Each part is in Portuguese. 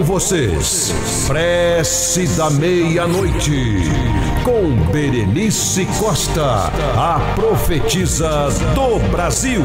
vocês, Prece da Meia-Noite, com Berenice Costa, a profetisa do Brasil.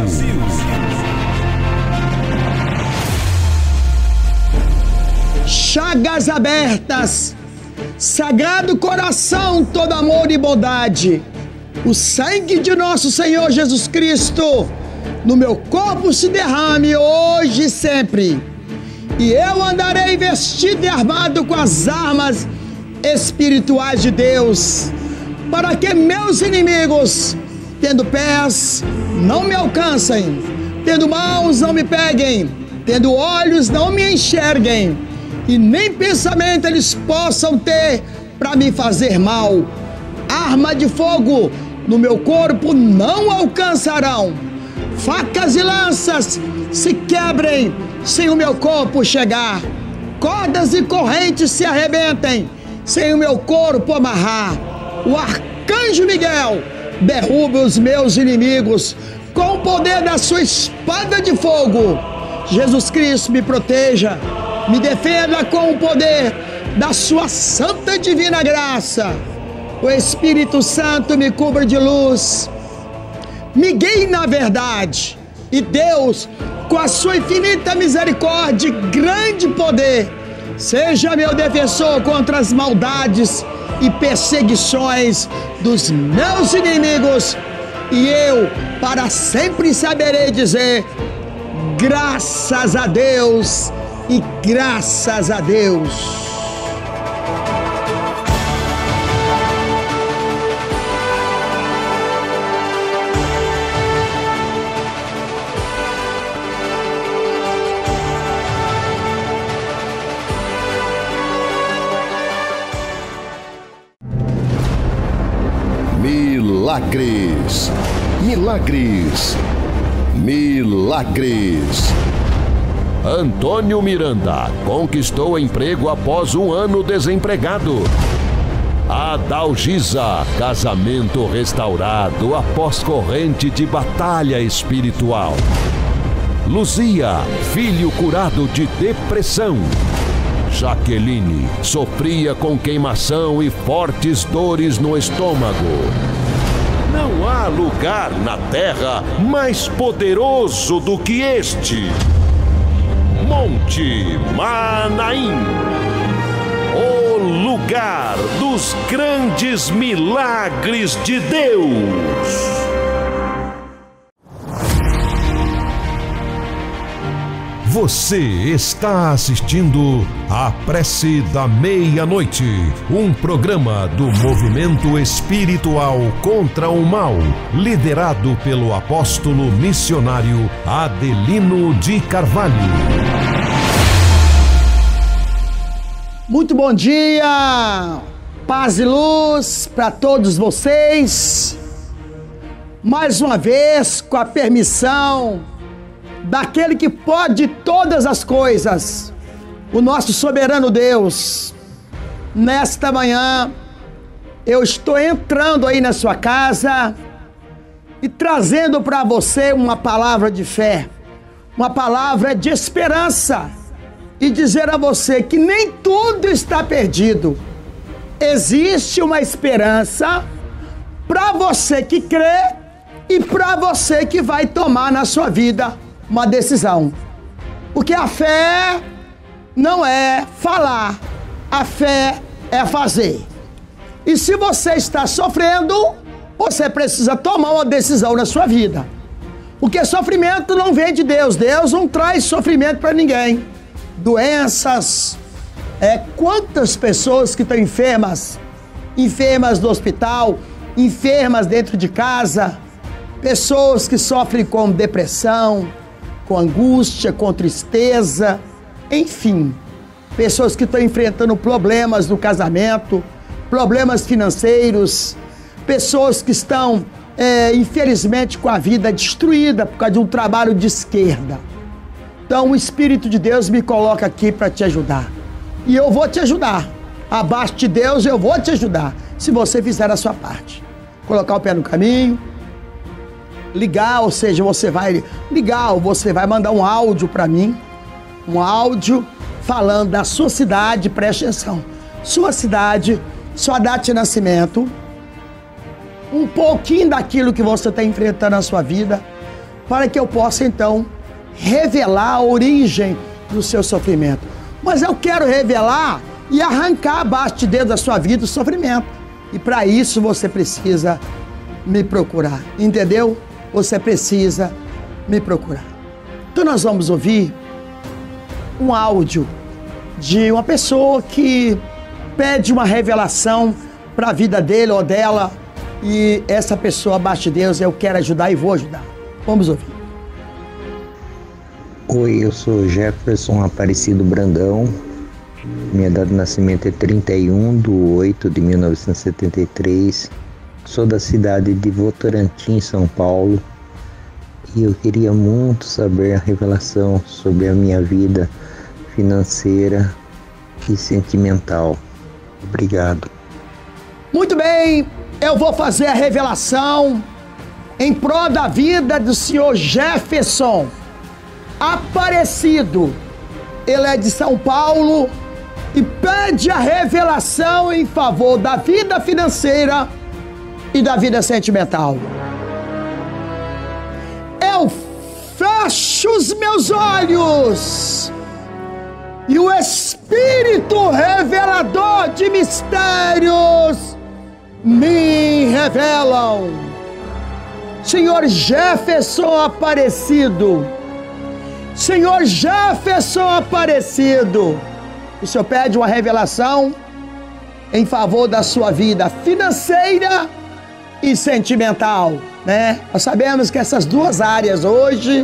Chagas abertas, Sagrado Coração, todo amor e bondade, o sangue de nosso Senhor Jesus Cristo no meu corpo se derrame hoje e sempre, e eu andarei vestido e armado com as armas espirituais de Deus, para que meus inimigos, tendo pés, não me alcancem, tendo mãos, não me peguem, tendo olhos, não me enxerguem, e nem pensamento eles possam ter para me fazer mal. Arma de fogo no meu corpo não alcançarão. Facas e lanças se quebrem sem o meu corpo chegar. Cordas e correntes se arrebentem sem o meu corpo amarrar. O arcanjo Miguel derruba os meus inimigos com o poder da sua espada de fogo. Jesus Cristo me proteja, me defenda com o poder da sua santa e divina graça. O Espírito Santo me cubra de luz, me guie na verdade, e Deus, com a sua infinita misericórdia e grande poder, seja meu defensor contra as maldades e perseguições dos meus inimigos, e eu para sempre saberei dizer graças a Deus e graças a Deus. Milagres, milagres, milagres. Antônio Miranda conquistou emprego após um ano desempregado. Adalgisa, casamento restaurado após corrente de batalha espiritual. Luzia, filho curado de depressão. Jaqueline sofria com queimação e fortes dores no estômago. Não há lugar na terra mais poderoso do que este. Monte Manaim, o lugar dos grandes milagres de Deus. Você está assistindo a Prece da Meia-Noite, um programa do Movimento Espiritual contra o Mal, liderado pelo apóstolo missionário Adelino de Carvalho. Muito bom dia, paz e luz para todos vocês. Mais uma vez, com a permissão daquele que pode todas as coisas, o nosso soberano Deus, nesta manhã eu estou entrando aí na sua casa e trazendo para você uma palavra de fé, uma palavra de esperança, e dizer a você que nem tudo está perdido. Existe uma esperança para você que crê e para você que vai tomar na sua vida uma decisão. Porque a fé não é falar, a fé é fazer. E se você está sofrendo, você precisa tomar uma decisão na sua vida. Porque sofrimento não vem de Deus. Deus não traz sofrimento para ninguém. Doenças, quantas pessoas que estão enfermas no hospital, enfermas dentro de casa, pessoas que sofrem com depressão, com angústia, com tristeza, enfim, pessoas que estão enfrentando problemas no casamento, problemas financeiros, pessoas que estão, infelizmente, com a vida destruída por causa de um trabalho de esquerda. Então, o Espírito de Deus me coloca aqui para te ajudar. E eu vou te ajudar. Abaixo de Deus, eu vou te ajudar, se você fizer a sua parte. Colocar o pé no caminho, ligar, ou seja, você vai ligar ou você vai mandar um áudio para mim, um áudio falando da sua cidade, preste atenção. Sua cidade, sua data de nascimento, um pouquinho daquilo que você está enfrentando na sua vida, para que eu possa então revelar a origem do seu sofrimento. Mas eu quero revelar e arrancar abaixo de dentro da sua vida o sofrimento. E para isso você precisa me procurar, entendeu? Você precisa me procurar. Então nós vamos ouvir um áudio de uma pessoa que pede uma revelação para a vida dele ou dela, e essa pessoa abaixo de Deus, eu quero ajudar e vou ajudar. Vamos ouvir. Oi, eu sou Jefferson Aparecido Brandão. Minha data de nascimento é 31/8/1973. Sou da cidade de Votorantim, São Paulo. E eu queria muito saber a revelação sobre a minha vida financeira e sentimental. Obrigado. Muito bem, eu vou fazer a revelação em prol da vida do senhor Jefferson Aparecido. Ele é de São Paulo e pede a revelação em favor da vida financeira e da vida sentimental. Eu fecho os meus olhos e o Espírito revelador de mistérios me revelam. Senhor Jefferson Aparecido, Senhor Jefferson Aparecido, o Senhor pede uma revelação em favor da sua vida financeira e sentimental, né? Nós sabemos que essas duas áreas hoje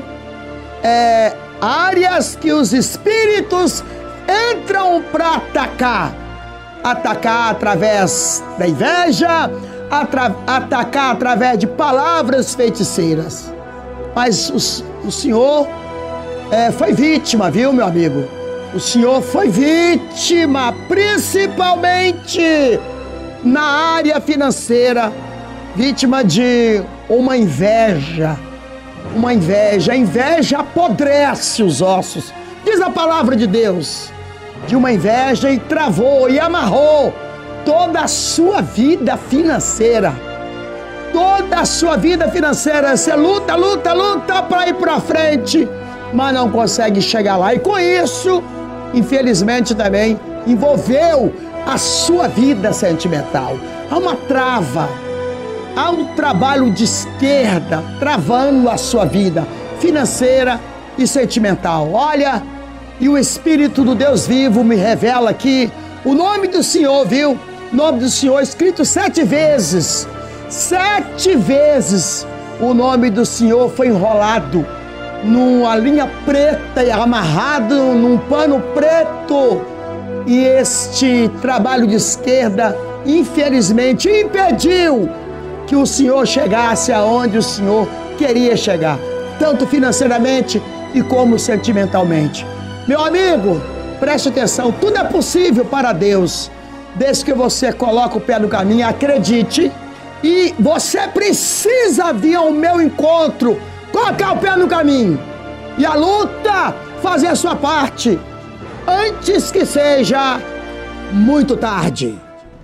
áreas que os espíritos entram para atacar através da inveja, atacar através de palavras feiticeiras. Mas o Senhor foi vítima, viu, meu amigo? O Senhor foi vítima, principalmente na área financeira, vítima de uma inveja. Uma inveja. A inveja apodrece os ossos. Diz a palavra de Deus. De uma inveja e travou e amarrou toda a sua vida financeira. Toda a sua vida financeira. Você luta para ir para frente, mas não consegue chegar lá. E com isso, infelizmente também, envolveu a sua vida sentimental. Há uma trava. Há um trabalho de esquerda travando a sua vida financeira e sentimental. Olha, e o Espírito do Deus vivo me revela aqui o nome do Senhor, viu? O nome do Senhor escrito 7 vezes. 7 vezes o nome do Senhor foi enrolado numa linha preta e amarrado num pano preto. E este trabalho de esquerda, infelizmente, impediu que o Senhor chegasse aonde o Senhor queria chegar, tanto financeiramente e como sentimentalmente. Meu amigo, preste atenção, tudo é possível para Deus, desde que você coloque o pé no caminho, acredite, e você precisa vir ao meu encontro, colocar o pé no caminho, e a luta, fazer a sua parte, antes que seja muito tarde.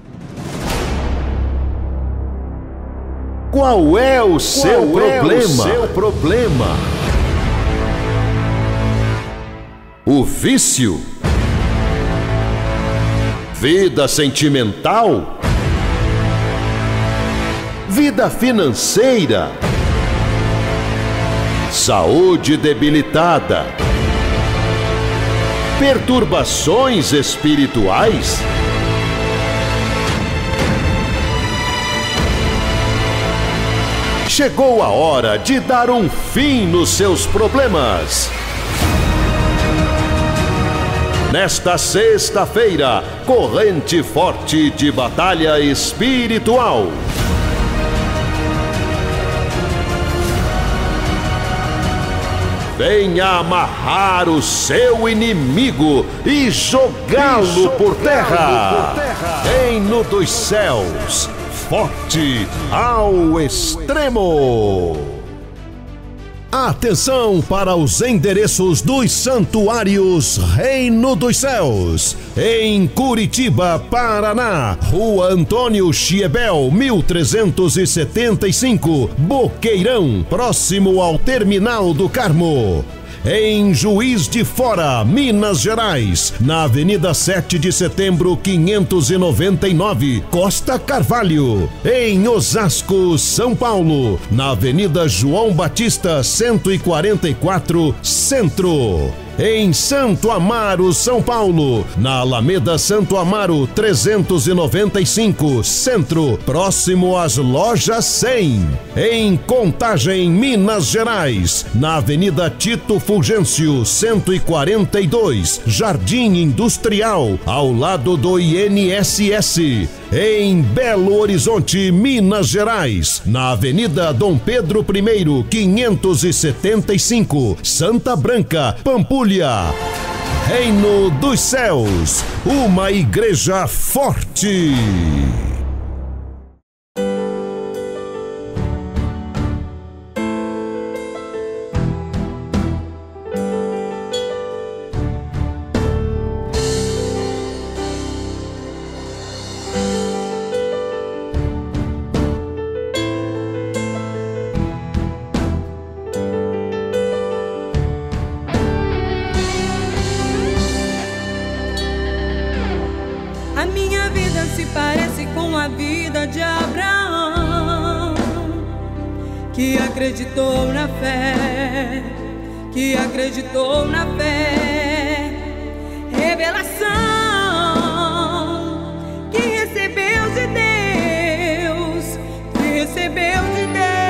Qual é o seu problema? O vício? Vida sentimental? Vida financeira? Saúde debilitada? Perturbações espirituais? Chegou a hora de dar um fim nos seus problemas. Nesta sexta-feira, corrente forte de batalha espiritual. Venha amarrar o seu inimigo e jogá-lo por terra. Reino dos céus, forte ao extremo. Atenção para os endereços dos santuários Reino dos Céus. Em Curitiba, Paraná, Rua Antônio Chiebel, 1375, Boqueirão, próximo ao Terminal do Carmo. Em Juiz de Fora, Minas Gerais, na Avenida 7 de Setembro, 599, Costa Carvalho. Em Osasco, São Paulo, na Avenida João Batista, 144, Centro. Em Santo Amaro, São Paulo, na Alameda Santo Amaro, 395, Centro, próximo às Lojas 100. Em Contagem, Minas Gerais, na Avenida Tito Fulgêncio, 142, Jardim Industrial, ao lado do INSS. Em Belo Horizonte, Minas Gerais, na Avenida Dom Pedro I, 575, Santa Branca, Pampulha. Reino dos Céus, uma igreja forte. A minha vida se parece com a vida de Abraão, que acreditou na fé, que acreditou na fé. Revelação que recebeu de Deus, que recebeu de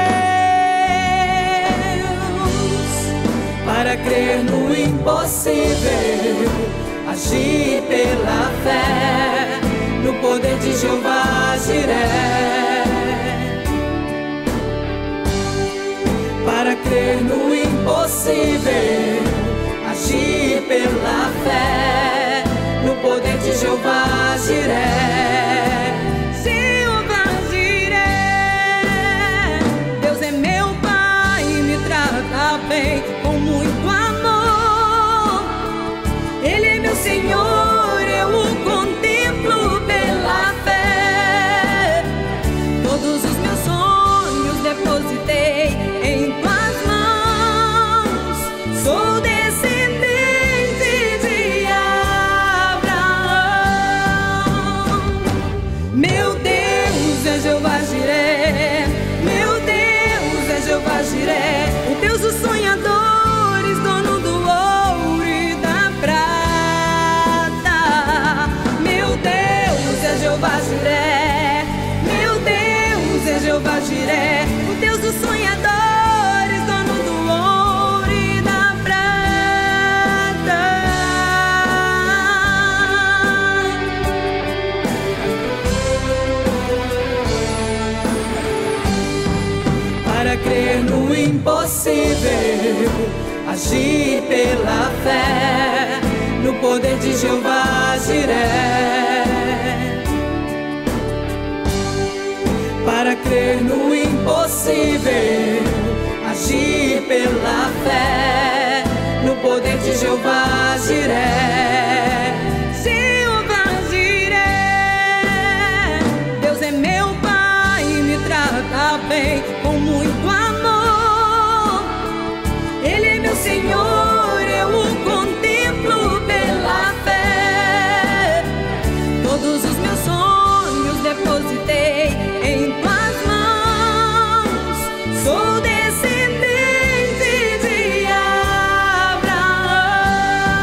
Deus, para crer no impossível, agir pela fé, no poder de Jeová Jiré. Para crer no impossível, agir pela fé, no poder de Jeová Jiré. Jeová Jiré, Deus é meu Pai, me trata bem, com muito amor. Ele é meu Senhor, eu o contemplo pela fé. Todos os meus sonhos depositei em tuas mãos. Sou descendente de Abraão. Meu Deus é Jeová Jiré, meu Deus é Jeová Jiré, o Deus dos sonhadores, dono do ouro e da prata. Meu Deus é Jeová Jiré, meu Deus é Jeová Jiré, o Deus dos sonhadores, dono do ouro e da prata. Para crer no impossível, agir pela fé, no poder de Jeová Jiré. Para crer no impossível, agir pela fé, no poder de Jeová Jiré. Jeová Jiré, Deus é meu Pai, me trata bem, com muito amor. Ele é meu Senhor, eu o contemplo pela fé. Todos os meus sonhos depositei em tuas mãos. Sou descendente de Abraão.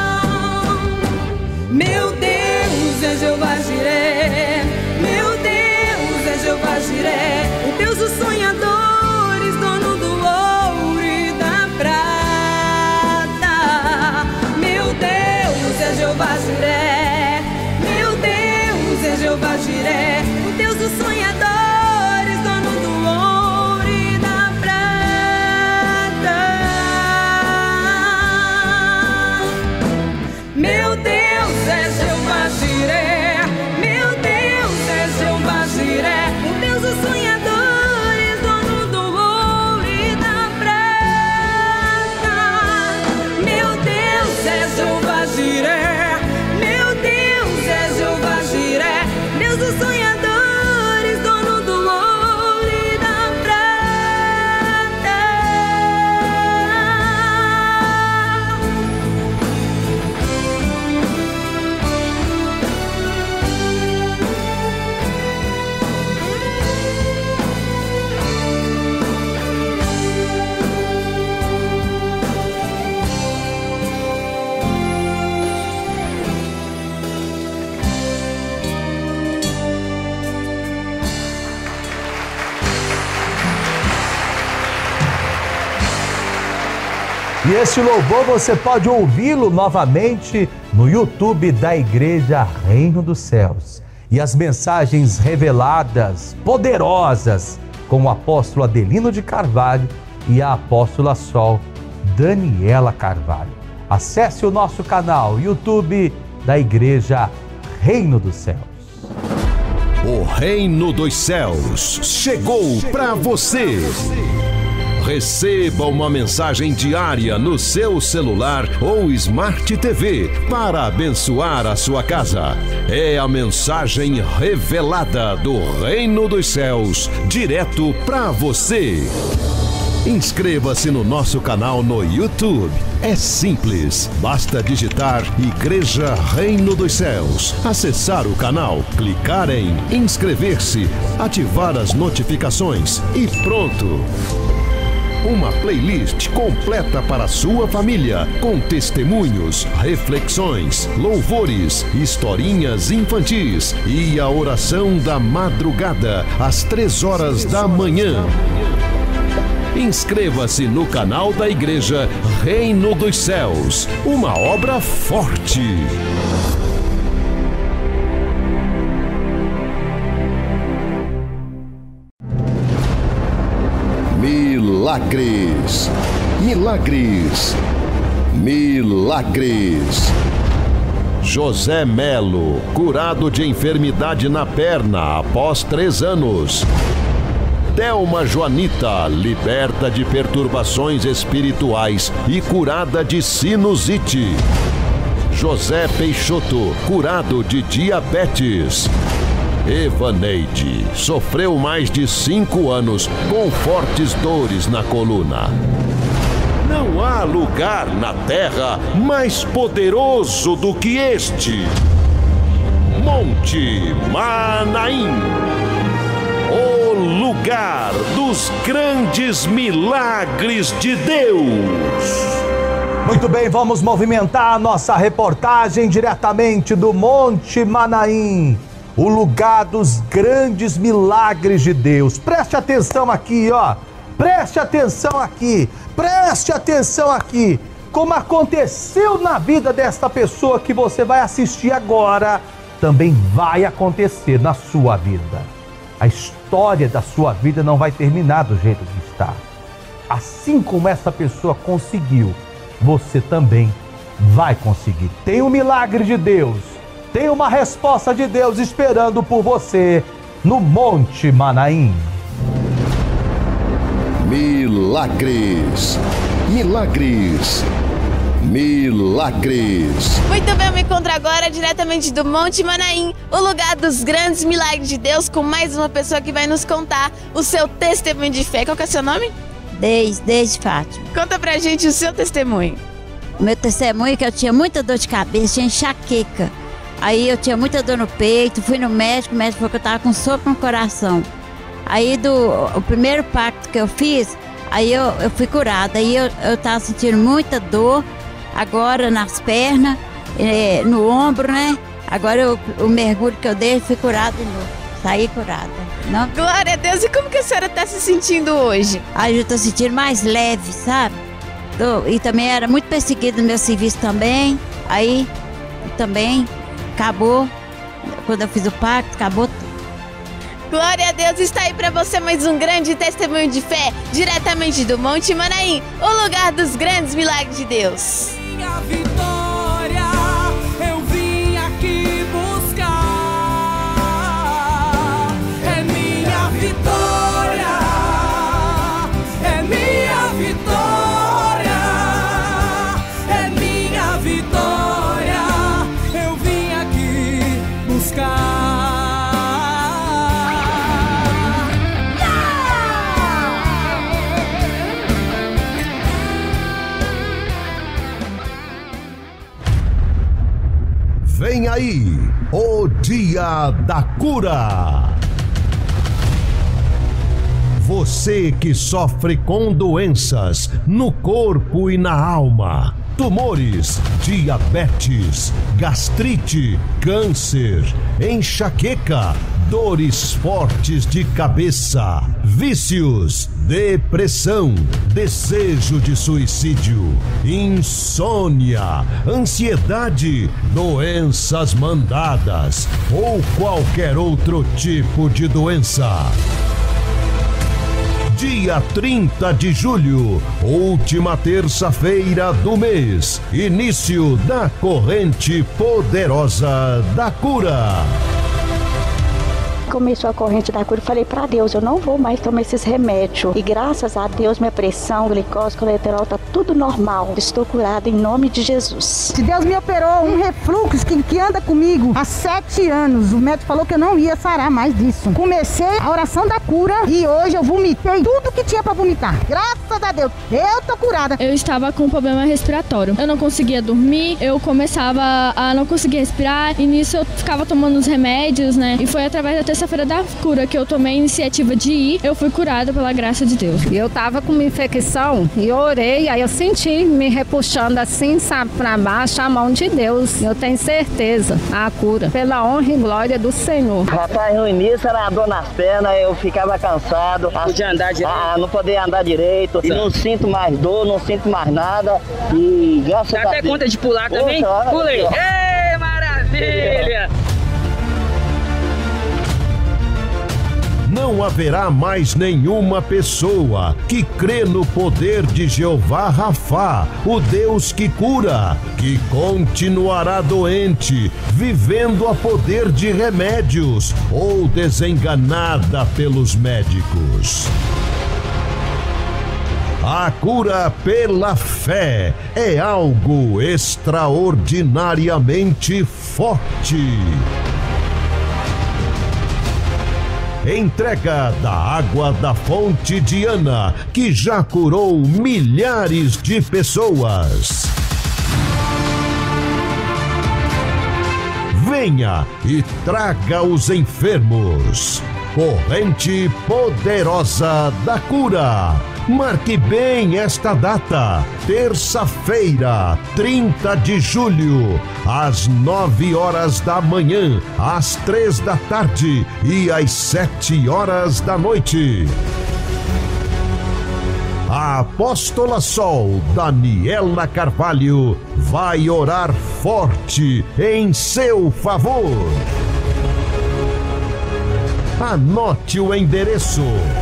E esse louvor você pode ouvi-lo novamente no YouTube da Igreja Reino dos Céus. E as mensagens reveladas, poderosas, com o apóstolo Adelino de Carvalho e a apóstola Sol Daniela Carvalho. Acesse o nosso canal YouTube da Igreja Reino dos Céus. O Reino dos Céus chegou para você. Receba uma mensagem diária no seu celular ou Smart TV para abençoar a sua casa. É a mensagem revelada do Reino dos Céus, direto para você. Inscreva-se no nosso canal no YouTube. É simples, basta digitar Igreja Reino dos Céus, acessar o canal, clicar em inscrever-se, ativar as notificações e pronto! Uma playlist completa para a sua família, com testemunhos, reflexões, louvores, historinhas infantis e a oração da madrugada, às 3 horas da manhã. Inscreva-se no canal da Igreja Reino dos Céus, uma obra forte. Milagres, milagres, milagres. José Melo, curado de enfermidade na perna após 3 anos. Thelma Joanita, liberta de perturbações espirituais e curada de sinusite. José Peixoto, curado de diabetes. Evaneide, sofreu mais de 5 anos com fortes dores na coluna. Não há lugar na terra mais poderoso do que este. Monte Manaim, o lugar dos grandes milagres de Deus. Muito bem, vamos movimentar a nossa reportagem diretamente do Monte Manaim, o lugar dos grandes milagres de Deus. Preste atenção aqui, ó. Preste atenção aqui. Preste atenção aqui. Como aconteceu na vida desta pessoa que você vai assistir agora, também vai acontecer na sua vida. A história da sua vida não vai terminar do jeito que está. Assim como essa pessoa conseguiu, você também vai conseguir. Tem um milagre de Deus. Tem uma resposta de Deus esperando por você no Monte Manaim. Milagres, milagres, milagres. Muito bem, eu me encontro agora diretamente do Monte Manaim, o lugar dos grandes milagres de Deus, com mais uma pessoa que vai nos contar o seu testemunho de fé. Qual que é o seu nome? Desde Fátima. Conta pra gente o seu testemunho. O meu testemunho é que eu tinha muita dor de cabeça, tinha enxaqueca. Aí eu tinha muita dor no peito, fui no médico, o médico falou que eu tava com sopro no coração. Aí o primeiro pacto que eu fiz, aí eu fui curada. Aí eu tava sentindo muita dor, agora nas pernas, no ombro, né? Agora o mergulho que eu dei, fui curada de novo. Saí curada. Não? Glória a Deus! E como que a senhora tá se sentindo hoje? Aí eu tô sentindo mais leve, sabe? E também era muito perseguida no meu serviço também. Aí também acabou, quando eu fiz o pacto, acabou tudo. Glória a Deus, está aí para você mais um grande testemunho de fé, diretamente do Monte Manaim, o lugar dos grandes milagres de Deus. Minha vitória, eu vim aqui buscar. É minha vitória, é minha vitória, é minha vitória, eu vim aqui buscar. Vem aí, o Dia da Cura. Você que sofre com doenças no corpo e na alma, tumores, diabetes, gastrite, câncer, enxaqueca, dores fortes de cabeça, vícios, depressão, desejo de suicídio, insônia, ansiedade, doenças mandadas ou qualquer outro tipo de doença. Dia 30 de julho, última terça-feira do mês, início da corrente poderosa da cura. Começou a corrente da cura, falei pra Deus, eu não vou mais tomar esses remédios. E graças a Deus, minha pressão, glicose, colesterol, tá tudo normal. Estou curada em nome de Jesus. Se Deus me operou um refluxo que anda comigo há 7 anos. O médico falou que eu não ia sarar mais disso. Comecei a oração da cura e hoje eu vomitei tudo que tinha pra vomitar. Graças a Deus, eu tô curada. Eu estava com um problema respiratório. Eu não conseguia dormir, eu começava a não conseguir respirar. E nisso eu ficava tomando os remédios, né? E foi através da terça-feira da cura que eu tomei a iniciativa de ir, eu fui curada pela graça de Deus. Eu tava com uma infecção e orei, aí eu senti me repuxando assim, sabe, pra baixo, a mão de Deus. Eu tenho certeza, a cura, pela honra e glória do Senhor. Rapaz, no início era dor nas pernas, eu ficava cansado. Não podia andar direito. Não podia andar direito. E não sinto mais dor, não sinto mais nada. E graças a Deus. Dá até conta de pular também? Pulei. Ei, maravilha! Não haverá mais nenhuma pessoa que crê no poder de Jeová Rafá, o Deus que cura, que continuará doente, vivendo a poder de remédios ou desenganada pelos médicos. A cura pela fé é algo extraordinariamente forte. Entrega da água da fonte de Ana, que já curou milhares de pessoas. Venha e traga os enfermos. Corrente poderosa da cura. Marque bem esta data, terça-feira, 30 de julho, às 9 horas da manhã, às 3 da tarde e às 7 horas da noite. A Apóstola Sol Daniela Carvalho vai orar forte em seu favor. Anote o endereço.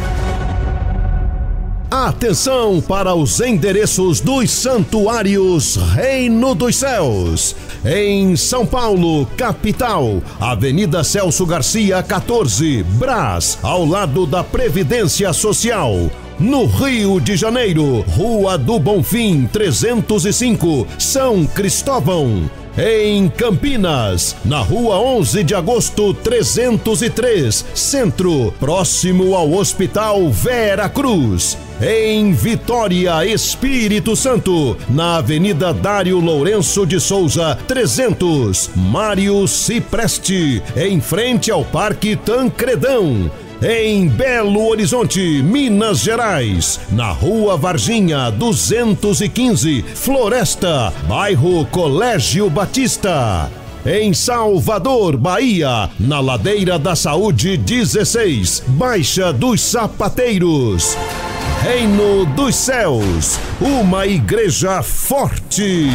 Atenção para os endereços dos santuários Reino dos Céus. Em São Paulo, capital, Avenida Celso Garcia, 14, Brás, ao lado da Previdência Social. No Rio de Janeiro, Rua do Bonfim, 305, São Cristóvão. Em Campinas, na Rua 11 de Agosto, 303, Centro, próximo ao Hospital Vera Cruz. Em Vitória, Espírito Santo, na Avenida Dário Lourenço de Souza, 300, Mário Cipreste, em frente ao Parque Tancredão. Em Belo Horizonte, Minas Gerais, na Rua Varginha 215, Floresta, bairro Colégio Batista. Em Salvador, Bahia, na Ladeira da Saúde 16, Baixa dos Sapateiros. Reino dos Céus, uma igreja forte.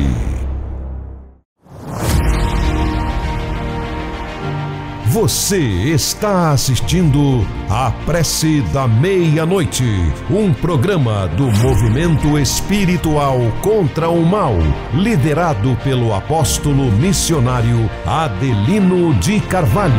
Você está assistindo a Prece da Meia-Noite, um programa do Movimento Espiritual contra o Mal, liderado pelo apóstolo missionário Adelino de Carvalho.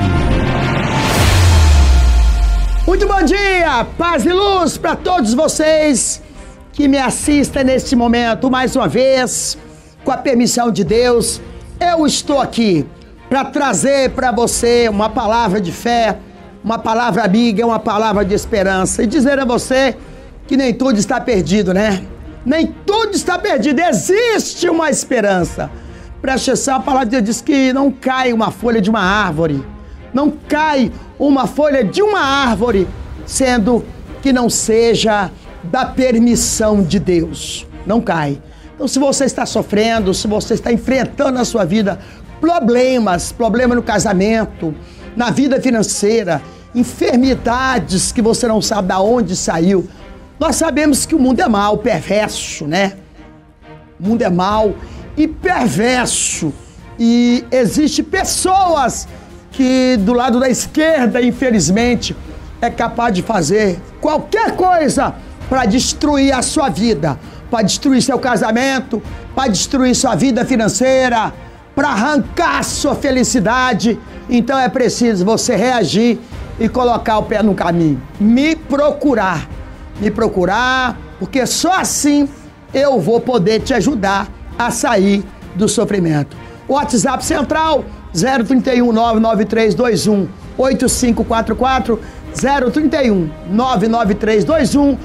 Muito bom dia, paz e luz para todos vocês que me assistem neste momento. Mais uma vez, com a permissão de Deus, eu estou aqui para trazer para você uma palavra de fé, uma palavra amiga, uma palavra de esperança e dizer a você que nem tudo está perdido, né? Nem tudo está perdido, existe uma esperança. Preste atenção, a palavra de Deus diz que não cai uma folha de uma árvore, não cai uma folha de uma árvore, sendo que não seja da permissão de Deus, não cai. Então, se você está sofrendo, se você está enfrentando na sua vida problema no casamento, na vida financeira, enfermidades que você não sabe de onde saiu. Nós sabemos que o mundo é mau, perverso, né? O mundo é mau e perverso. E existem pessoas que do lado da esquerda, infelizmente, é capaz de fazer qualquer coisa para destruir a sua vida, para destruir seu casamento, para destruir sua vida financeira, para arrancar a sua felicidade. Então é preciso você reagir e colocar o pé no caminho. Me procurar, porque só assim eu vou poder te ajudar a sair do sofrimento. WhatsApp Central 031 99321 8544, 031 99321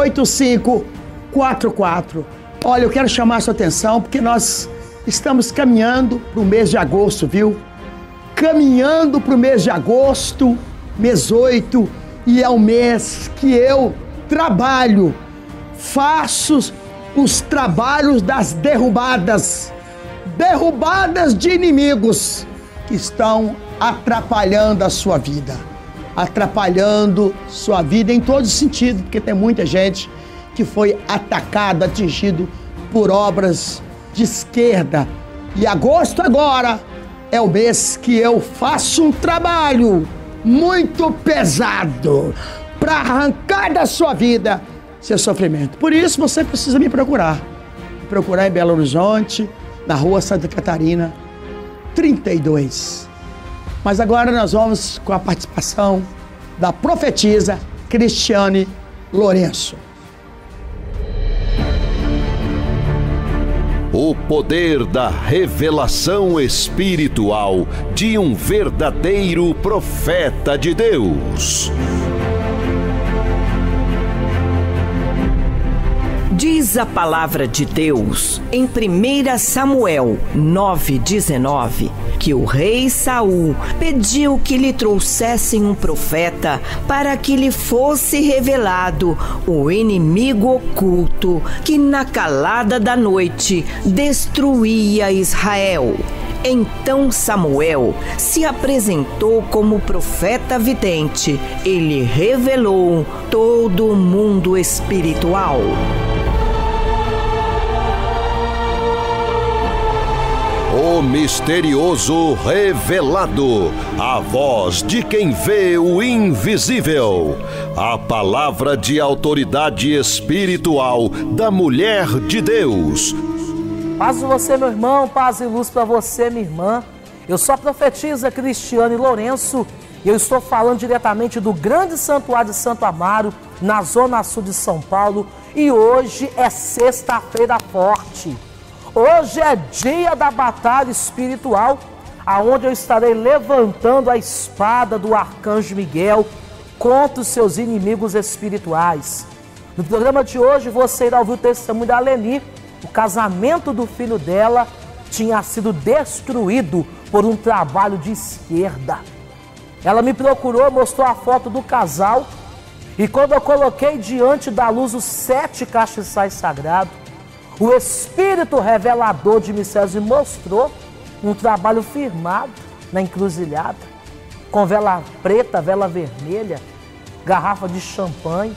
8544. Olha, eu quero chamar a sua atenção porque nós estamos caminhando para o mês de agosto, viu? Caminhando para o mês de agosto, mês 8, e é o mês que eu trabalho, faço os trabalhos das derrubadas de inimigos que estão atrapalhando a sua vida. Atrapalhando sua vida em todos os sentidos, porque tem muita gente que foi atacado, atingido por obras de esquerda. E agosto agora é o mês que eu faço um trabalho muito pesado para arrancar da sua vida seu sofrimento. Por isso você precisa me procurar. Me procurar em Belo Horizonte, na rua Santa Catarina, 32. Mas agora nós vamos com a participação da profetisa Cristiane Lourenço. O poder da revelação espiritual de um verdadeiro profeta de Deus. Diz a palavra de Deus em 1 Samuel 9:19 que o rei Saul pediu que lhe trouxessem um profeta para que lhe fosse revelado o inimigo oculto que na calada da noite destruía Israel. Então Samuel se apresentou como profeta vidente. Ele revelou todo o mundo espiritual. O misterioso revelado, a voz de quem vê o invisível, a palavra de autoridade espiritual da mulher de Deus. Paz a você, meu irmão, paz e luz para você, minha irmã. Eu sou a profetisa Cristiane Lourenço e eu estou falando diretamente do grande santuário de Santo Amaro, na zona sul de São Paulo, e hoje é sexta-feira forte. Hoje é dia da batalha espiritual, aonde eu estarei levantando a espada do arcanjo Miguel contra os seus inimigos espirituais. No programa de hoje você irá ouvir o testemunho da Leni. O casamento do filho dela tinha sido destruído por um trabalho de esquerda. Ela me procurou, mostrou a foto do casal, e quando eu coloquei diante da luz os 7 castiçais sagrados, o Espírito revelador de mistérios me mostrou um trabalho firmado na encruzilhada, com vela preta, vela vermelha, garrafa de champanhe,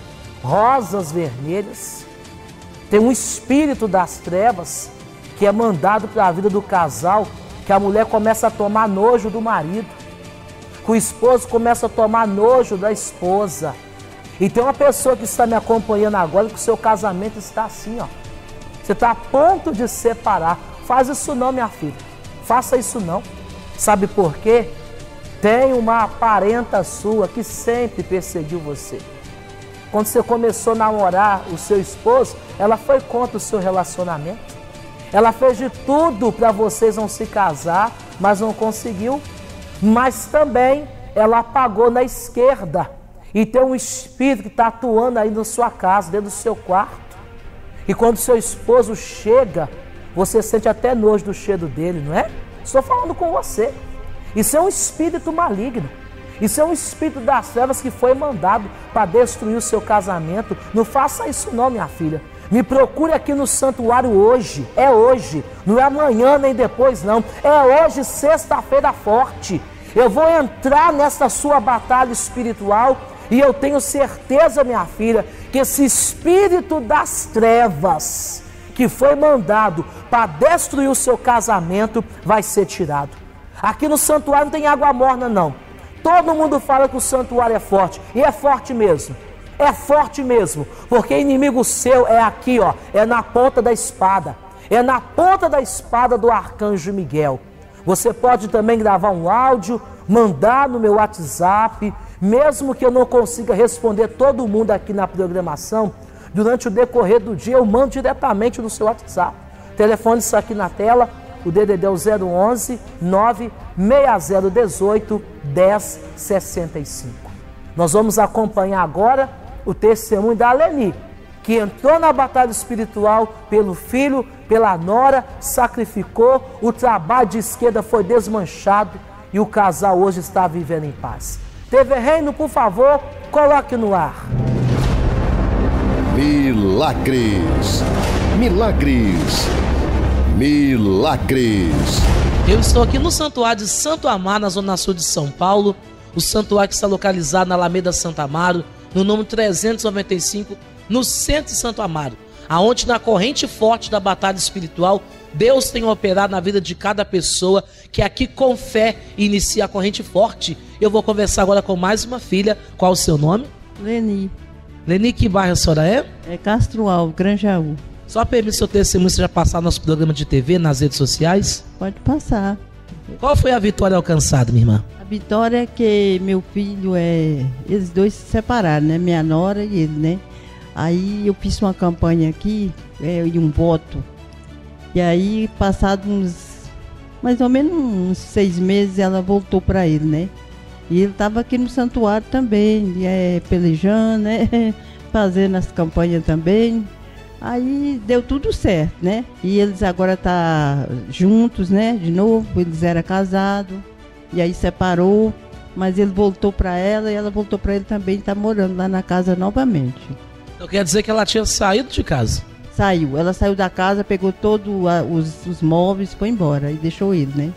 rosas vermelhas. Tem um espírito das trevas que é mandado para a vida do casal, que a mulher começa a tomar nojo do marido, que o esposo começa a tomar nojo da esposa. E tem uma pessoa que está me acompanhando agora que o seu casamento está assim, ó. Você está a ponto de separar. Faz isso não, minha filha. Faça isso não. Sabe por quê? Tem uma parenta sua que sempre perseguiu você. Quando você começou a namorar o seu esposo, ela foi contra o seu relacionamento. Ela fez de tudo para vocês não se casar, mas não conseguiu. Mas também ela apagou na esquerda. E tem um espírito que está atuando aí na sua casa, dentro do seu quarto. E quando seu esposo chega, você sente até nojo do cheiro dele, não é? Estou falando com você. Isso é um espírito maligno. Isso é um espírito das trevas que foi mandado para destruir o seu casamento. Não faça isso não, minha filha. Me procure aqui no santuário hoje. É hoje. Não é amanhã nem depois, não. É hoje, sexta-feira forte. Eu vou entrar nesta sua batalha espiritual e eu tenho certeza, minha filha, que esse espírito das trevas que foi mandado para destruir o seu casamento vai ser tirado. Aqui no santuário não tem água morna, não. Todo mundo fala que o santuário é forte, e é forte mesmo. É forte mesmo, porque inimigo seu é aqui, ó, é na ponta da espada. É na ponta da espada do arcanjo Miguel. Você pode também gravar um áudio, mandar no meu WhatsApp, mesmo que eu não consiga responder todo mundo aqui na programação, durante o decorrer do dia eu mando diretamente no seu WhatsApp. Telefone isso aqui na tela, o DDD é o 011 96018 1065. Nós vamos acompanhar agora o testemunho da Leni, que entrou na batalha espiritual pelo filho, pela nora, sacrificou, o trabalho de esquerda foi desmanchado e o casal hoje está vivendo em paz. TV Reino, por favor, coloque no ar. Milagres, milagres, milagres. Eu estou aqui no Santuário de Santo Amaro, na Zona Sul de São Paulo. O santuário que está localizado na Alameda Santo Amaro, no número 395, no centro de Santo Amaro, aonde na corrente forte da batalha espiritual, Deus tem operado na vida de cada pessoa que aqui com fé inicia a corrente forte. Eu vou conversar agora com mais uma filha. Qual o seu nome? Leni. Leni, que bairro a senhora é? É Castro Alves, Granjaú. Só permite seu testemunho, você já passar nosso programa de TV nas redes sociais? Pode passar. Qual foi a vitória alcançada, minha irmã? A vitória é que meu filho eles dois se separaram, né? Minha nora e ele, né? Aí eu fiz uma campanha aqui, e um voto. E aí, passados mais ou menos uns 6 meses, ela voltou para ele, né? E ele estava aqui no santuário também, pelejando, né? Fazendo as campanhas também. Aí deu tudo certo, né? E eles agora estão juntos, né? De novo, eles eram casados. E aí separou, mas ele voltou para ela e ela voltou para ele também, está morando lá na casa novamente. Então quer dizer que ela tinha saído de casa? Saiu, ela saiu da casa, pegou todos os móveis, foi embora e deixou ele, né?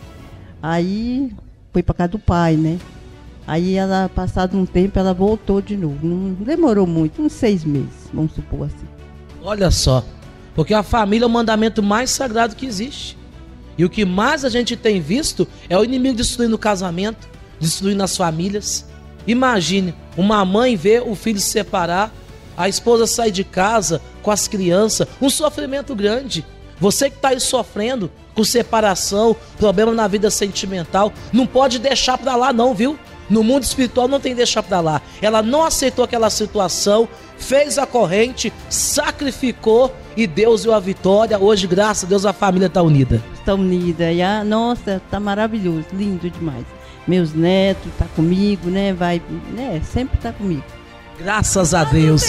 Aí foi para casa do pai, né? Aí ela, passado um tempo, ela voltou de novo. Não demorou muito, uns 6 meses, vamos supor assim. Olha só, porque a família é o mandamento mais sagrado que existe. E o que mais a gente tem visto é o inimigo destruindo o casamento, destruindo as famílias. Imagine, uma mãe ver o filho se separar, a esposa sair de casa com as crianças, um sofrimento grande. Você que está aí sofrendo com separação, problema na vida sentimental, não pode deixar para lá não, viu? No mundo espiritual não tem que deixar para lá. Ela não aceitou aquela situação, fez a corrente, sacrificou e Deus deu a vitória. Hoje, graças a Deus, a família está unida. Está unida. E nossa, está maravilhoso, lindo demais. Meus netos estão comigo, né? Sempre está comigo. Graças a Deus.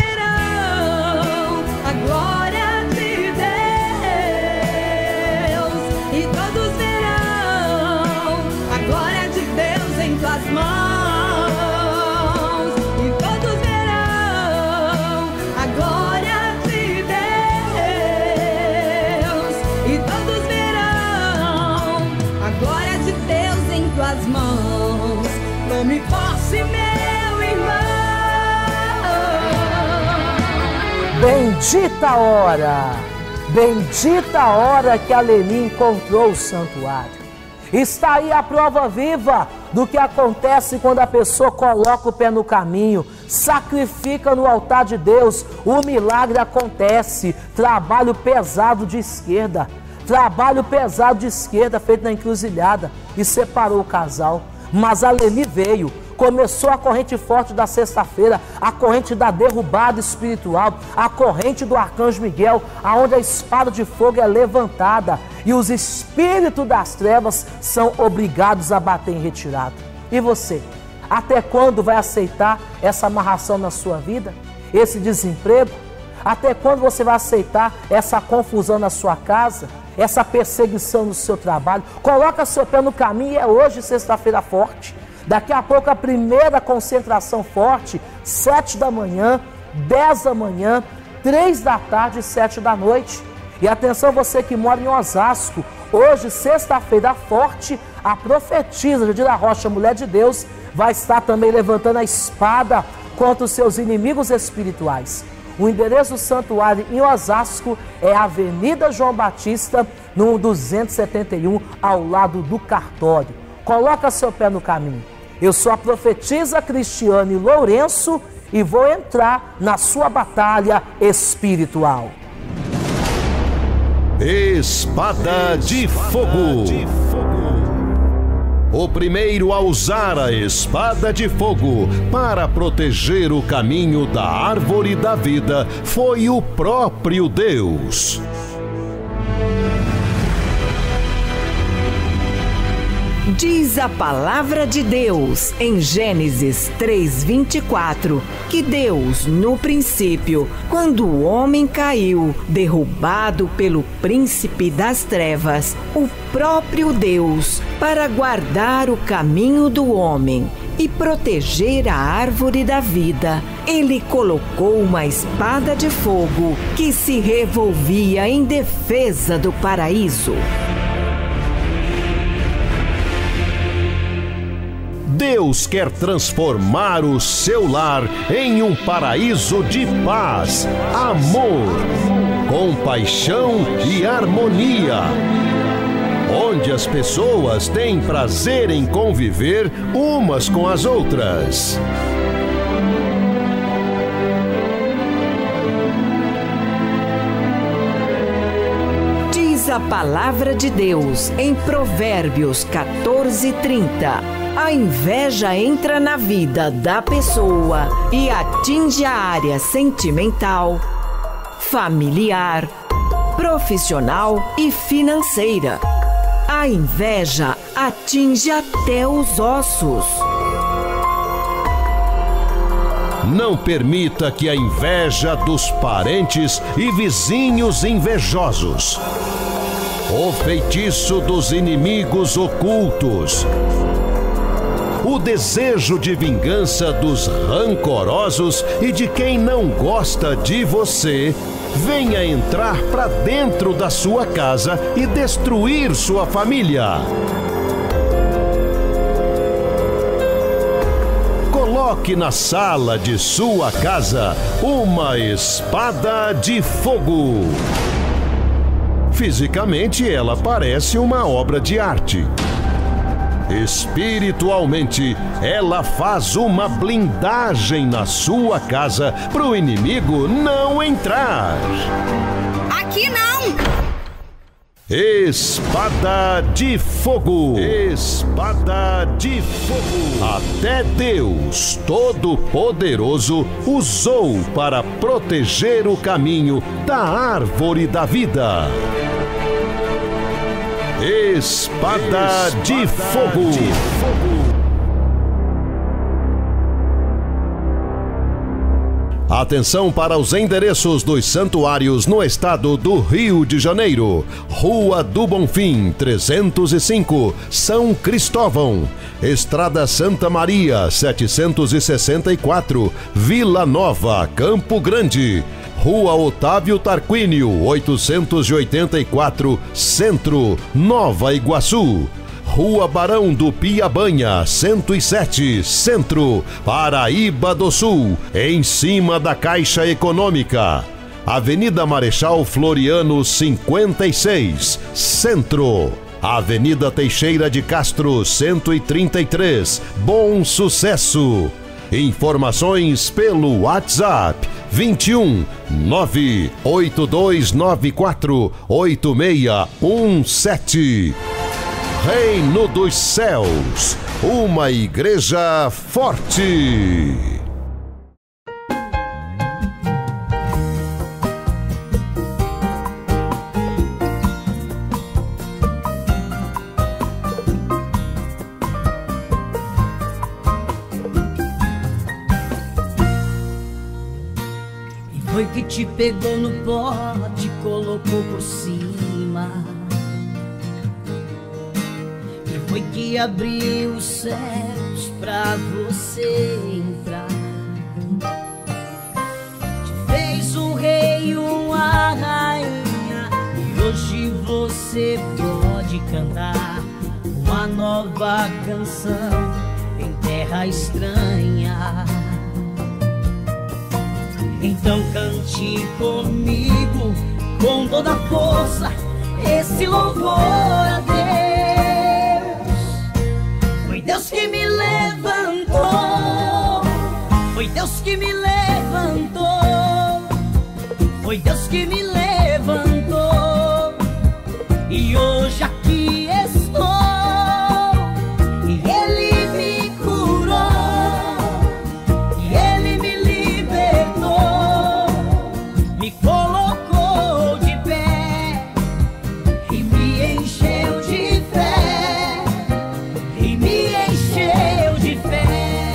A glória de Deus, e todos verão a glória de Deus em tuas mãos, e todos verão a glória de Deus, e todos verão a glória de Deus em tuas mãos. Tome posse, meu irmão. Bendita a hora que a Leni encontrou o santuário. Está aí a prova viva do que acontece quando a pessoa coloca o pé no caminho, sacrifica no altar de Deus, o milagre acontece. Trabalho pesado de esquerda feito na encruzilhada e separou o casal. Mas a Leni veio. Começou a corrente forte da sexta-feira, a corrente da derrubada espiritual, a corrente do arcanjo Miguel, aonde a espada de fogo é levantada e os espíritos das trevas são obrigados a bater em retirada. E você, até quando vai aceitar essa amarração na sua vida? Esse desemprego? Até quando você vai aceitar essa confusão na sua casa? Essa perseguição no seu trabalho? Coloca seu pé no caminho e é hoje sexta-feira forte. Daqui a pouco a primeira concentração forte, 7 da manhã, 10 da manhã, 3 da tarde e 7 da noite. E atenção você que mora em Osasco, Hoje, sexta-feira forte, a profetisa Jadira Rocha, mulher de Deus, vai estar também levantando a espada contra os seus inimigos espirituais. O endereço do santuário em Osasco é a Avenida João Batista, no 271, ao lado do cartório. Coloca seu pé no caminho. Eu sou a profetisa Cristiane Lourenço e vou entrar na sua batalha espiritual. Espada de Fogo. O primeiro a usar a espada de fogo para proteger o caminho da árvore da vida foi o próprio Deus. Diz a palavra de Deus em Gênesis 3:24 que Deus, no princípio, quando o homem caiu, derrubado pelo príncipe das trevas, o próprio Deus, para guardar o caminho do homem e proteger a árvore da vida, ele colocou uma espada de fogo que se revolvia em defesa do paraíso. Deus quer transformar o seu lar em um paraíso de paz, amor, compaixão e harmonia, onde as pessoas têm prazer em conviver umas com as outras. Diz a palavra de Deus em Provérbios 14:30. A inveja entra na vida da pessoa e atinge a área sentimental, familiar, profissional e financeira. A inveja atinge até os ossos. Não permita que a inveja dos parentes e vizinhos invejosos, o feitiço dos inimigos ocultos, o desejo de vingança dos rancorosos e de quem não gosta de você venha entrar para dentro da sua casa e destruir sua família. Coloque na sala de sua casa uma espada de fogo. Fisicamente, ela parece uma obra de arte. Espiritualmente, ela faz uma blindagem na sua casa para o inimigo não entrar. Aqui não! Espada de fogo. Espada de fogo. Até Deus Todo-Poderoso usou para proteger o caminho da árvore da vida. Espada de fogo. Atenção para os endereços dos santuários no estado do Rio de Janeiro. Rua do Bonfim, 305, São Cristóvão. Estrada Santa Maria, 764, Vila Nova, Campo Grande. Rua Otávio Tarquínio, 884, Centro, Nova Iguaçu. Rua Barão do Piabanha, 107, Centro, Paraíba do Sul, em cima da Caixa Econômica. Avenida Marechal Floriano, 56, Centro. Avenida Teixeira de Castro, 133, Bom Sucesso. Informações pelo WhatsApp 21 98294 8617. Reino dos Céus, uma igreja forte. Foi que te pegou no pote, colocou por cima. E foi que abriu os céus pra você entrar. Te fez um rei, uma rainha, e hoje você pode cantar uma nova canção em terra estranha. Então cante comigo com toda a força esse louvor a Deus. Foi Deus que me levantou, foi Deus que me levantou, foi Deus que me levantou, e hoje aqui estou, e Ele me curou, e Ele me libertou, me colocou de pé, e me encheu de fé, e me encheu de fé.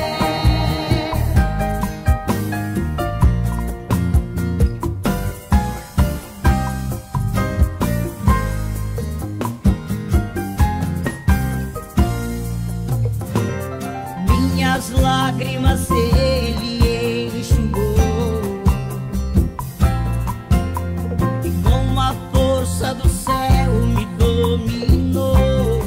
Minhas lágrimas Ele enxugou, e com a força do céu me dominou.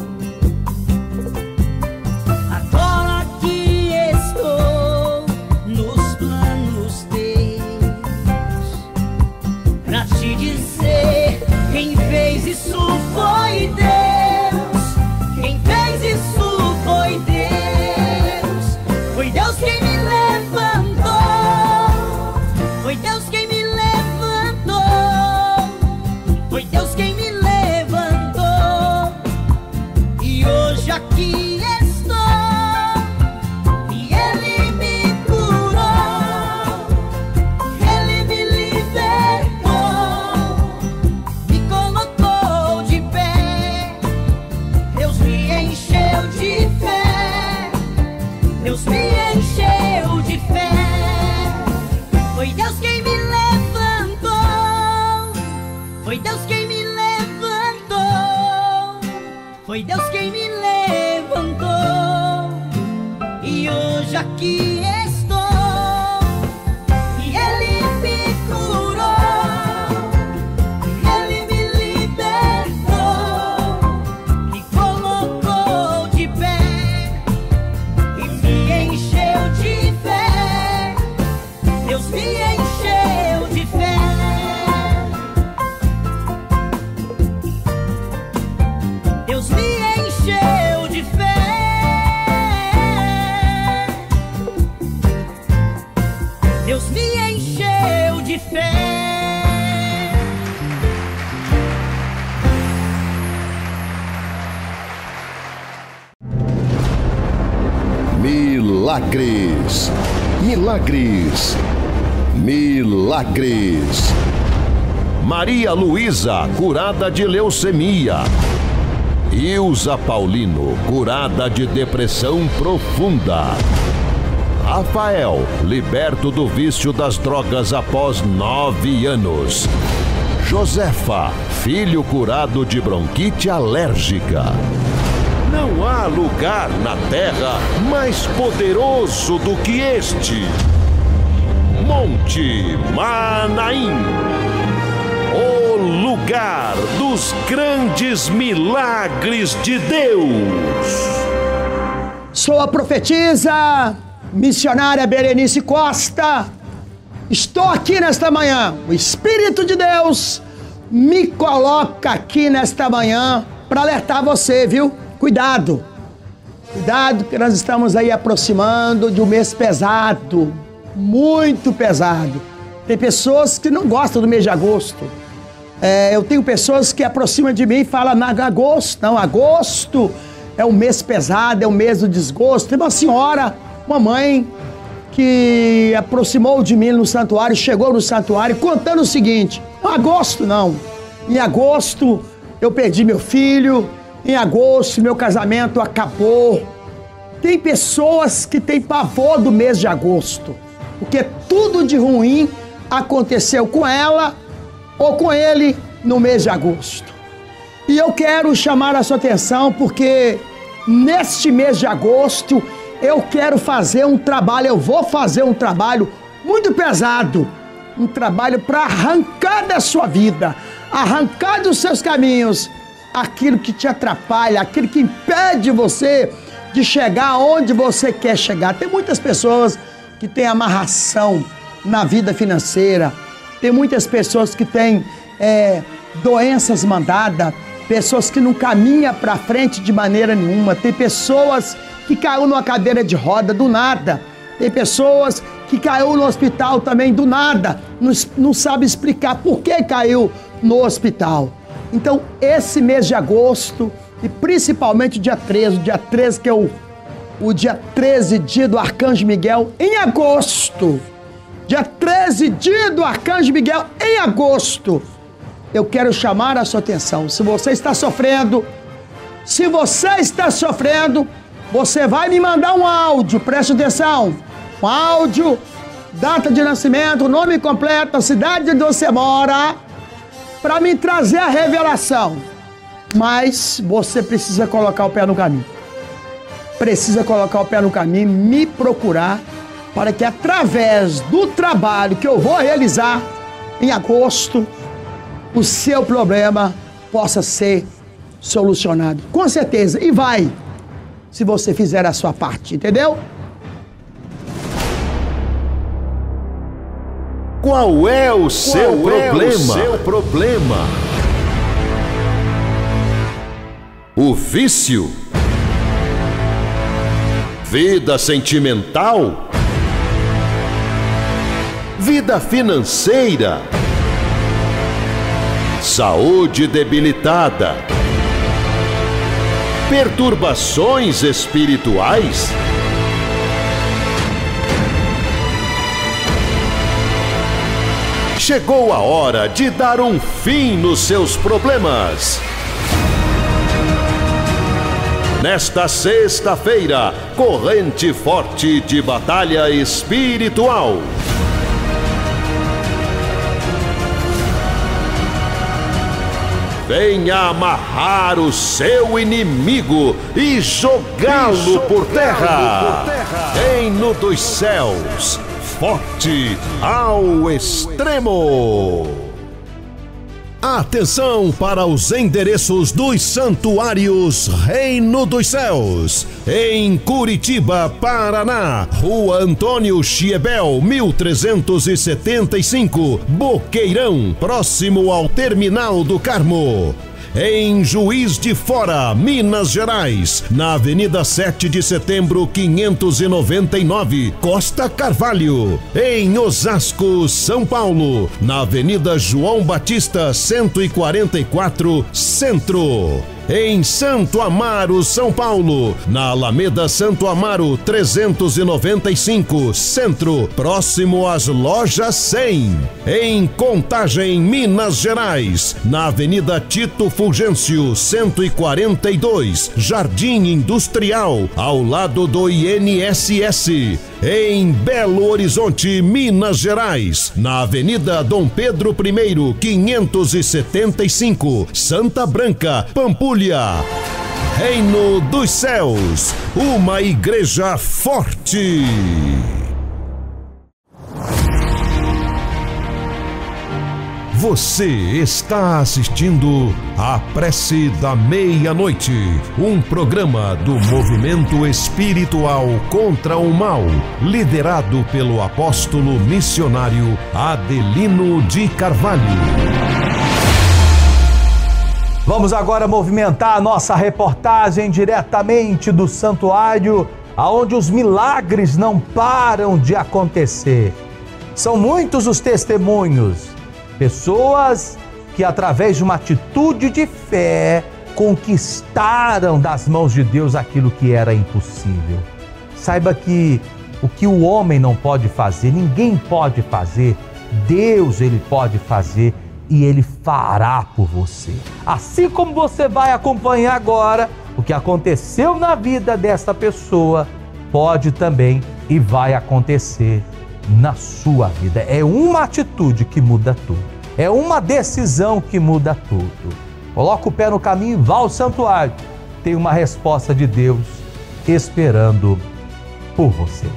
Agora que estou nos planos teus, pra te dizer, quem fez isso foi Deus, quem fez isso foi Deus. Foi Deus quem me levantou, foi Deus quem me levantou, foi Deus quem me levantou, e hoje aqui estou, e Ele me curou, Ele me libertou, me colocou de pé, Deus me encheu de fé, Deus me encheu de fé. Foi Deus quem me levantou, foi Deus quem me levantou, foi Deus quem me levantou, e hoje aqui estou, e Ele me curou, Ele me libertou, me colocou de pé, e me encheu de fé, Deus me encheu de fé. Deus me encheu de fé. Deus me encheu de fé. Milagres, milagres, milagres. Maria Luísa, curada de leucemia. Ilza Paulino, curada de depressão profunda. Rafael, liberto do vício das drogas após 9 anos. Josefa, filho curado de bronquite alérgica. Não há lugar na terra mais poderoso do que este. Monte Manaim, o lugar dos grandes milagres de Deus. Sou a profetisa, missionária Berenice Costa. Estou aqui nesta manhã. O Espírito de Deus me coloca aqui nesta manhã para alertar você, viu? Cuidado. Cuidado, que nós estamos aí aproximando de um mês pesado. Muito pesado. Tem pessoas que não gostam do mês de agosto. Eu tenho pessoas que aproximam de mim e falam, agosto. Não, agosto é um mês pesado, é um mês do desgosto. Tem uma senhora, uma mãe, que aproximou de mim no santuário, chegou no santuário contando o seguinte: agosto não. Em agosto eu perdi meu filho, em agosto meu casamento acabou. Tem pessoas que têm pavor do mês de agosto, porque tudo de ruim aconteceu com ela ou com ele no mês de agosto. E eu quero chamar a sua atenção porque neste mês de agosto eu quero fazer um trabalho, eu vou fazer um trabalho muito pesado, um trabalho para arrancar da sua vida, arrancar dos seus caminhos aquilo que te atrapalha, aquilo que impede você de chegar onde você quer chegar. Tem muitas pessoas que têm amarração na vida financeira, tem muitas pessoas que têm doenças mandadas, pessoas que não caminham para frente de maneira nenhuma, tem pessoas que caiu numa cadeira de roda do nada, tem pessoas que caiu no hospital também do nada, não sabe explicar por que caiu no hospital. Então, esse mês de agosto, e principalmente o dia 13, que é o dia 13, dia do Arcanjo Miguel, em agosto, dia 13, dia do Arcanjo Miguel, em agosto, eu quero chamar a sua atenção. Se você está sofrendo, você vai me mandar um áudio, preste atenção, um áudio, data de nascimento, nome completo, a cidade onde você mora, para me trazer a revelação. Mas você precisa colocar o pé no caminho. Precisa colocar o pé no caminho, me procurar, para que através do trabalho que eu vou realizar em agosto, o seu problema possa ser solucionado. Com certeza. E vai, se você fizer a sua parte, entendeu? Qual é o seu problema? O vício? Vida sentimental? Vida financeira? Saúde debilitada? Perturbações espirituais? Chegou a hora de dar um fim nos seus problemas. Nesta sexta-feira, corrente forte de batalha espiritual. Venha amarrar o seu inimigo e jogá-lo por terra. Reino dos céus, forte ao extremo. Atenção para os endereços dos santuários Reino dos Céus. Em Curitiba, Paraná, Rua Antônio Chiebel, 1375, Boqueirão, próximo ao Terminal do Carmo. Em Juiz de Fora, Minas Gerais, na Avenida 7 de Setembro, 599, Costa Carvalho. Em Osasco, São Paulo, na Avenida João Batista, 144, Centro. Em Santo Amaro, São Paulo, na Alameda Santo Amaro, 395, Centro, próximo às Lojas 100. Em Contagem, Minas Gerais, na Avenida Tito Fulgêncio, 142, Jardim Industrial, ao lado do INSS. Em Belo Horizonte, Minas Gerais, na Avenida Dom Pedro I, 575, Santa Branca, Pampulha. Reino dos Céus, uma igreja forte. Você está assistindo a Prece da Meia-Noite, um programa do Movimento Espiritual contra o Mal, liderado pelo apóstolo missionário Adelino de Carvalho. Vamos agora movimentar a nossa reportagem diretamente do santuário, aonde os milagres não param de acontecer. São muitos os testemunhos. Pessoas que, através de uma atitude de fé, conquistaram das mãos de Deus aquilo que era impossível. Saiba que o que o homem não pode fazer, ninguém pode fazer, Deus ele pode fazer e ele fará por você. Assim como você vai acompanhar agora o que aconteceu na vida desta pessoa, pode também e vai acontecer na sua vida. É uma atitude que muda tudo. É uma decisão que muda tudo. Coloca o pé no caminho e vá ao santuário. Tem uma resposta de Deus esperando por você.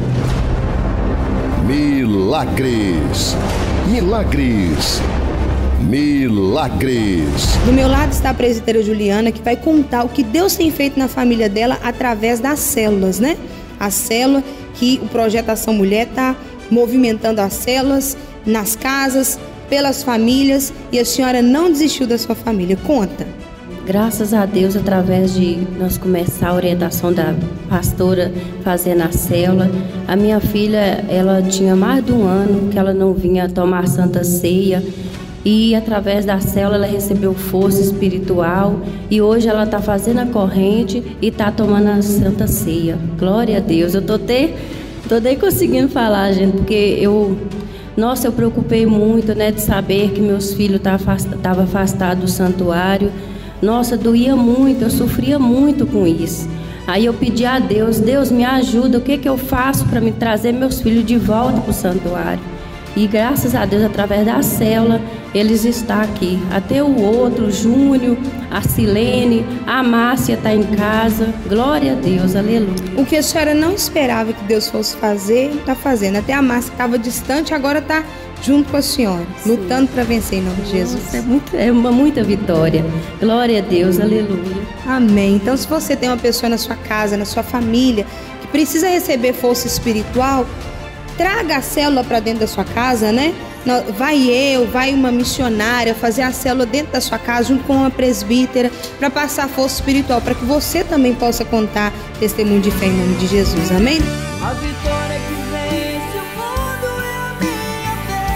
Milagres. Milagres. Milagres. Do meu lado está a presbítera Juliana, que vai contar o que Deus tem feito na família dela através das células, né? A célula que o Projeto Ação Mulher está movimentando as células nas casas, pelas famílias, e a senhora não desistiu da sua família. Conta. Graças a Deus, através de nós começar a orientação da pastora fazendo a célula, a minha filha, ela tinha mais de um ano que ela não vinha tomar Santa Ceia, e através da célula ela recebeu força espiritual, e hoje ela está fazendo a corrente e está tomando a Santa Ceia. Glória a Deus. Eu tô até conseguindo falar, gente, porque eu preocupei muito, né, de saber que meus filhos estavam afastados do santuário. Nossa, doía muito, eu sofria muito com isso. Aí eu pedi a Deus, Deus me ajuda, o que eu faço para me trazer meus filhos de volta para o santuário? E graças a Deus, através da célula, eles estão aqui. Até o outro, o Júnior, a Silene, a Márcia está em casa. Glória a Deus, aleluia. O que a senhora não esperava que Deus fosse fazer, está fazendo. Até a Márcia estava distante, agora está junto com a senhora, sim, lutando para vencer em nome de Jesus. É muita vitória. Glória a Deus, aleluia. Amém. Então, se você tem uma pessoa na sua casa, na sua família, que precisa receber força espiritual, traga a célula para dentro da sua casa, né? Vai uma missionária fazer a célula dentro da sua casa, junto com uma presbítera, para passar força espiritual, para que você também possa contar testemunho de fé em nome de Jesus. Amém? A vitória que vence o mundo é a minha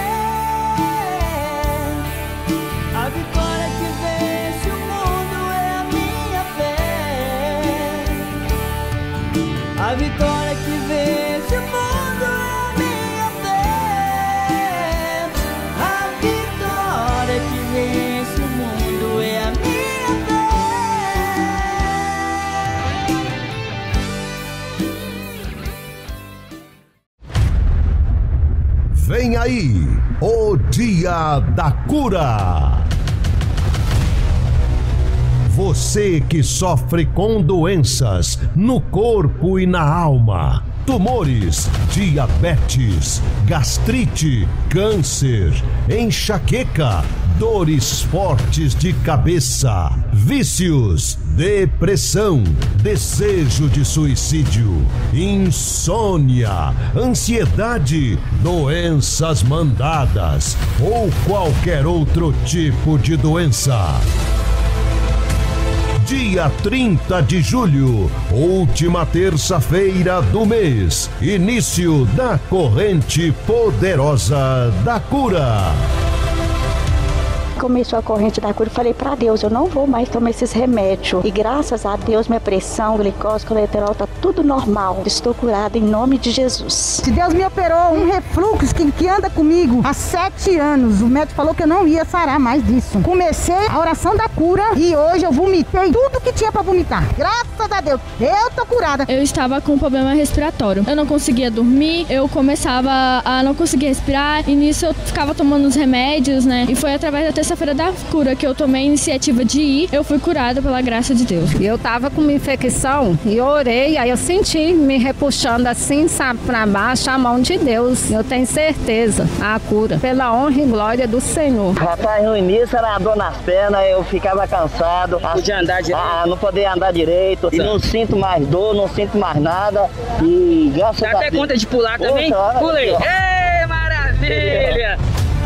fé. A vitória que vence o mundo é a minha fé. A vitória que vence o mundo é a minha fé. A vitória que vence o mundo é a minha fé. Vem aí, o Dia da Cura. Você que sofre com doenças no corpo e na alma, tumores, diabetes, gastrite, câncer, enxaqueca, dores fortes de cabeça, vícios, depressão, desejo de suicídio, insônia, ansiedade, doenças mandadas ou qualquer outro tipo de doença. Dia 30 de julho, última terça-feira do mês, início da corrente poderosa da cura. Começou a corrente da cura, falei para Deus, eu não vou mais tomar esses remédios. E graças a Deus, minha pressão, glicose, colesterol, tá tudo normal. Estou curada em nome de Jesus. Se Deus me operou um refluxo que anda comigo há 7 anos, o médico falou que eu não ia sarar mais disso. Comecei a oração da cura e hoje eu vomitei tudo que tinha para vomitar. Graças a Deus, eu tô curada. Eu estava com um problema respiratório. Eu não conseguia dormir, eu começava a não conseguir respirar e nisso eu ficava tomando os remédios, né? E foi através da terça-feira da cura que eu tomei a iniciativa de ir, eu fui curada pela graça de Deus. Eu tava com uma infecção e eu orei, aí eu senti me repuxando assim, sabe, pra baixo, a mão de Deus. Eu tenho certeza, a cura, pela honra e glória do Senhor. Rapaz, no início era dor nas pernas, eu ficava cansado, não podia andar direito, e não sinto mais dor, não sinto mais nada, e graças a Deus. Dá até conta de pular também? Pulei! Ei, maravilha!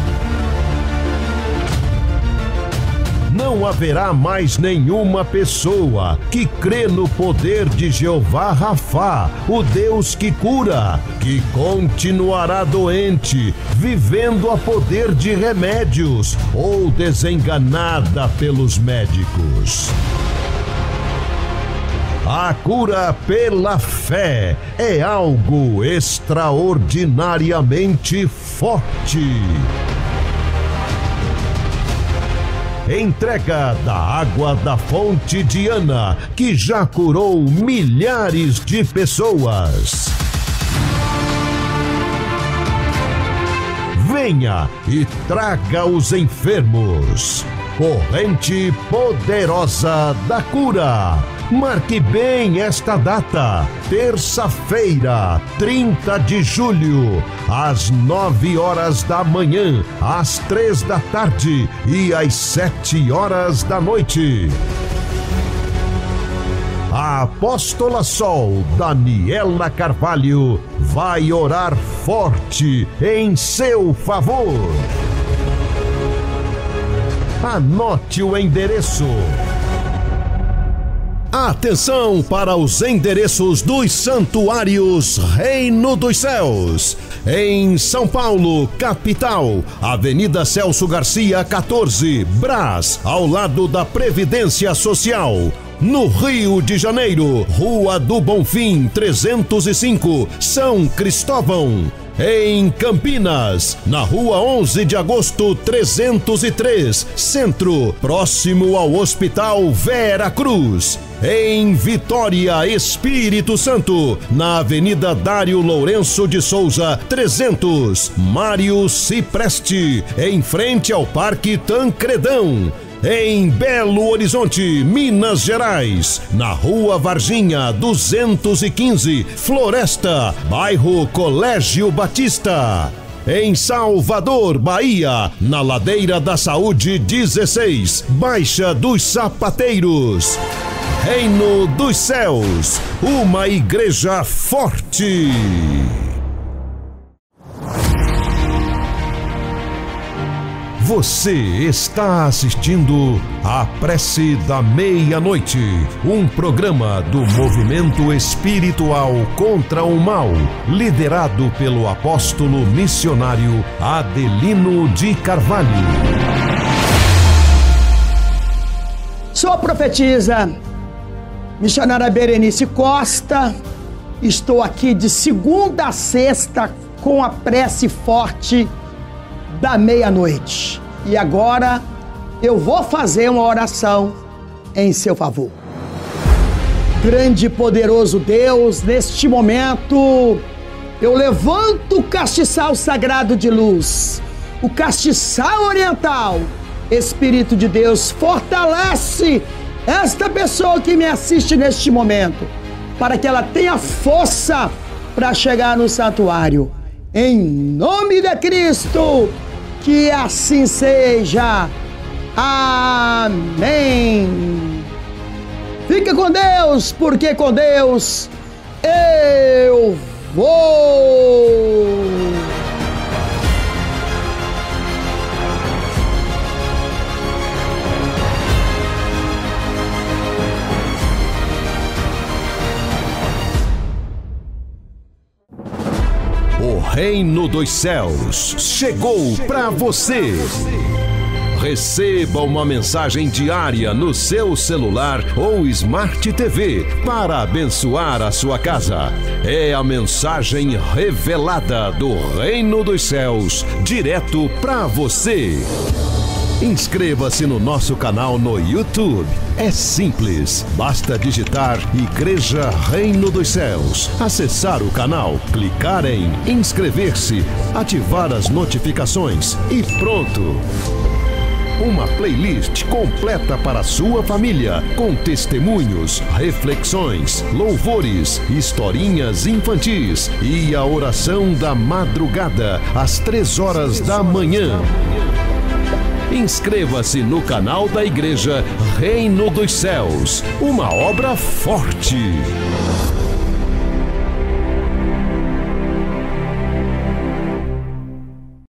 Não haverá mais nenhuma pessoa que crê no poder de Jeová Rafá, o Deus que cura, que continuará doente, vivendo a poder de remédios ou desenganada pelos médicos. A cura pela fé é algo extraordinariamente forte. Entrega da água da fonte de Ana, que já curou milhares de pessoas. Venha e traga os enfermos. Corrente Poderosa da Cura. Marque bem esta data, terça-feira, 30 de julho, às 9 horas da manhã, às 3 da tarde e às 7 horas da noite. A Apóstola Sol Daniela Carvalho vai orar forte em seu favor. Anote o endereço. Atenção para os endereços dos santuários Reino dos Céus. Em São Paulo, capital, Avenida Celso Garcia, 14, Brás, ao lado da Previdência Social. No Rio de Janeiro, Rua do Bonfim, 305, São Cristóvão. Em Campinas, na Rua 11 de Agosto, 303, Centro, próximo ao Hospital Vera Cruz. Em Vitória, Espírito Santo, na Avenida Dário Lourenço de Souza, 300, Mário Cipreste, em frente ao Parque Tancredão. Em Belo Horizonte, Minas Gerais, na Rua Varginha 215, Floresta, bairro Colégio Batista. Em Salvador, Bahia, na Ladeira da Saúde 16, Baixa dos Sapateiros. Reino dos Céus, uma igreja forte. Você está assistindo a Prece da Meia-Noite, um programa do Movimento Espiritual contra o Mal, liderado pelo apóstolo missionário Adelino de Carvalho. Sou a profetisa missionária Berenice Costa. Estou aqui de segunda a sexta com a prece forte da meia-noite. E agora eu vou fazer uma oração em seu favor. Grande e poderoso Deus, neste momento eu levanto o castiçal sagrado de luz, o castiçal oriental. Espírito de Deus, fortalece esta pessoa que me assiste neste momento, para que ela tenha força para chegar no santuário. Em nome de Cristo, que assim seja. Amém. Fica com Deus, porque com Deus eu vou. O Reino dos Céus chegou para você. Receba uma mensagem diária no seu celular ou Smart TV para abençoar a sua casa. É a mensagem revelada do Reino dos Céus, direto para você. Inscreva-se no nosso canal no YouTube. É simples, basta digitar Igreja Reino dos Céus, acessar o canal, clicar em inscrever-se, ativar as notificações e pronto! Uma playlist completa para a sua família, com testemunhos, reflexões, louvores, historinhas infantis e a oração da madrugada, às 3 horas da manhã. Inscreva-se no canal da Igreja Reino dos Céus, uma obra forte.